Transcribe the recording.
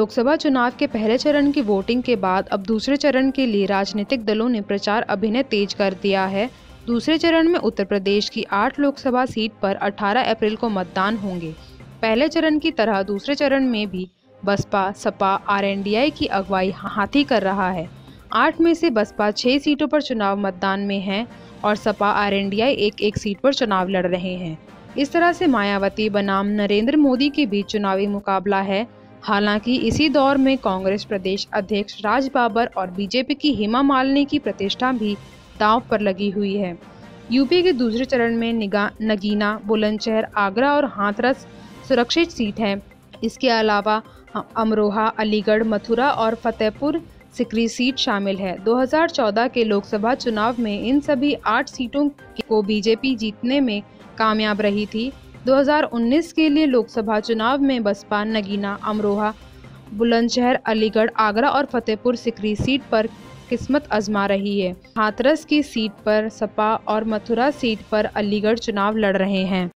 लोकसभा चुनाव के पहले चरण की वोटिंग के बाद अब दूसरे चरण के लिए राजनीतिक दलों ने प्रचार अभियान तेज कर दिया है। दूसरे चरण में उत्तर प्रदेश की 8 लोकसभा सीट पर 18 अप्रैल को मतदान होंगे। पहले चरण की तरह दूसरे चरण में भी बसपा, सपा, आरएनडीआई की अगुवाई हाथी कर रहा है। 8 में से बसपा 6 सीटों पर चुनाव मैदान में है और सपा आरएनडीआई एक सीट पर चुनाव लड़ रहे हैं। इस तरह से मायावती बनाम नरेंद्र मोदी के बीच चुनावी मुकाबला है। हालांकि इसी दौर में कांग्रेस प्रदेश अध्यक्ष राज बब्बर और बीजेपी की हेमा मालिनी की प्रतिष्ठा भी दांव पर लगी हुई है। यूपी के दूसरे चरण में नगीना, बुलंदशहर, आगरा और हाथरस सुरक्षित सीट है। इसके अलावा अमरोहा, अलीगढ़, मथुरा और फतेहपुर सिकरी सीट शामिल है। 2014 के लोकसभा चुनाव में इन सभी 8 सीटों को बीजेपी जीतने में कामयाब रही थी। 2019 के लिए लोकसभा चुनाव में बसपा नगीना, अमरोहा, बुलंदशहर, अलीगढ़, आगरा और फतेहपुर सिकरी सीट पर किस्मत आजमा रही है। हाथरस की सीट पर सपा और मथुरा सीट पर अलीगढ़ चुनाव लड़ रहे हैं।